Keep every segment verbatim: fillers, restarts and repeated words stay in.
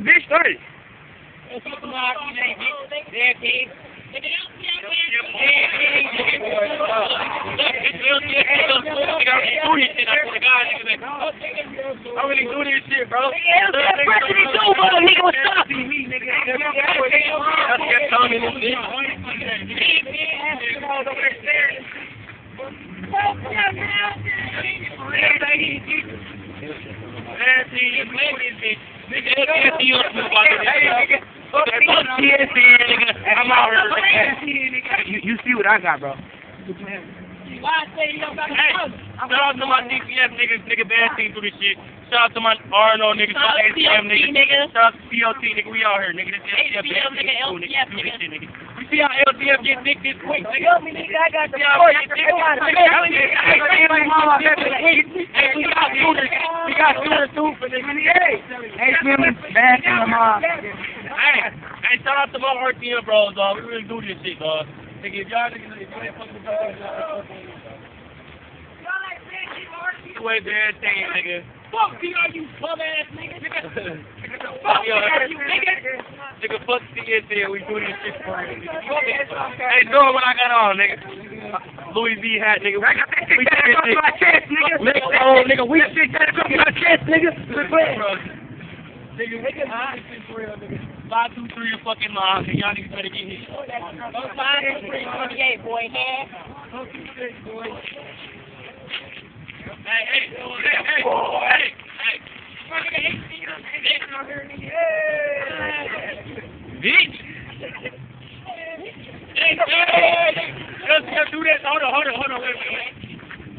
bitch, thirty. I really do this shit, bro. That's what you do, brother. Nigga, what's up? That's your tongue in this shit. I'm out here. You, you see what I got, bro. Hey, shout out to my D C F niggas, nigga, bad team through this shit. Shout out to my R N O niggas, my A C M niggas. Shout out to C O T nigga, we out here, nigga. This L T F nigga, L T F nigga, do this shit, nigga. You see how L T F get dick this quick, nigga? I got the Hey, we got shooters, we got shooters too for this nigga. Hey, Slim, bad thing, ma. Hey, hey, shout out to my R T M bros, dog. We really do this shit, dog. Nigga, if y'all niggas, if you ain't fucking with y'all, you ain't bad thing, nigga. Fuck P R, you bum ass nigga. Fuck P R, you nigga. Nigga, fuck C S L, we do this shit for you, nigga. Hey, know what I got on, nigga. Louis V hat, nigga. I got that shit that comes to my chest, nigga. Nigga, oh, nigga, we shit that comes to my chest, nigga. Nigga, we can do this shit for real, nigga. Five, two, three, a fucking mom, and y'all niggas better get hit. Five, three, twenty-eight, boy, man. Hey, hey, hey, hey, hey, hey. Bitch. Hey, hey, let's, let's do this. Hold on, hold on, hold on, wait, wait, wait.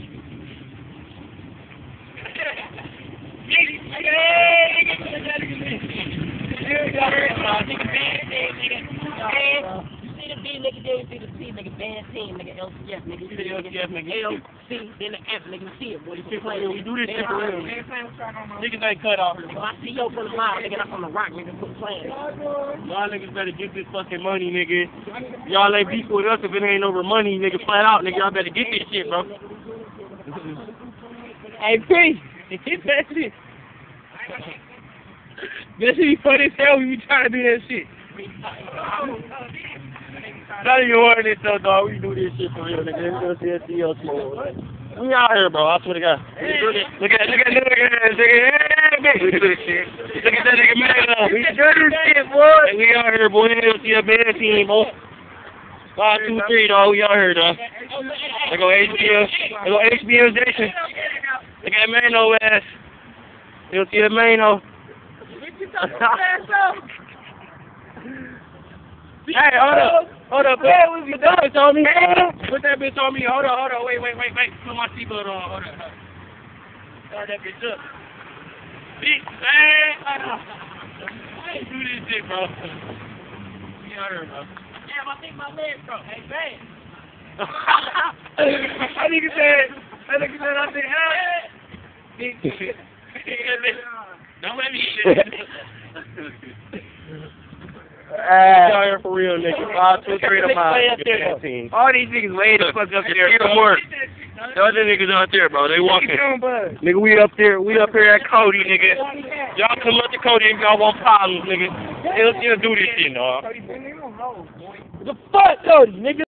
Nigga, they see the C, nigga, bad team, nigga, L C F, nigga, The L C F, nigga. L C, then the F, nigga, see it, boy, you Shit for real. We do this shit for real. Niggas ain't cut off. I see yo from the mile, nigga, I'm from the rock, nigga, quit playing. Y'all niggas better get this fucking money, nigga. Y'all ain't beef with us if it ain't over money, nigga. Flat out, nigga. Y'all better get this shit, bro. Hey, P, hit that shit. That shit be funny as hell when you try to do that shit. Not even ordering this though, dog. We do this shit for real, nigga. L C S T L C. We out here, bro. I swear to God. Look at, look at, look at that nigga. Hey, we do this shit. Look at that nigga, man. We do this shit, boy. Hey, we out here, boy. L C S bad team, boy. Five, two, three, dog. We out here, dog. They go H B S. They go H B S Jason. Look at Mano ass. L C S Mano. Hey, hold up. Hold up. Put that bitch on me. Put that bitch on me. Hold on, hold on. Wait, wait, wait, wait. Put my seatbelt on. Hold on. Start that bitch up. Bitch, man. I ain't do this shit, bro. We out here, bro. Damn, I think my legs broke. Hey, man. That nigga said, that nigga said, I said, hey. Don't let me shit. Uh, Y'all here for real, nigga. Five, two, three, to five. all these niggas way the fuck up there. Here more. The other niggas out there, bro. They walking. Nigga, we up there. We up here at Cody, nigga. Y'all come up to Cody if y'all want problems, nigga. He'll, he'll do this shit, dog. The fuck, Cody, nigga?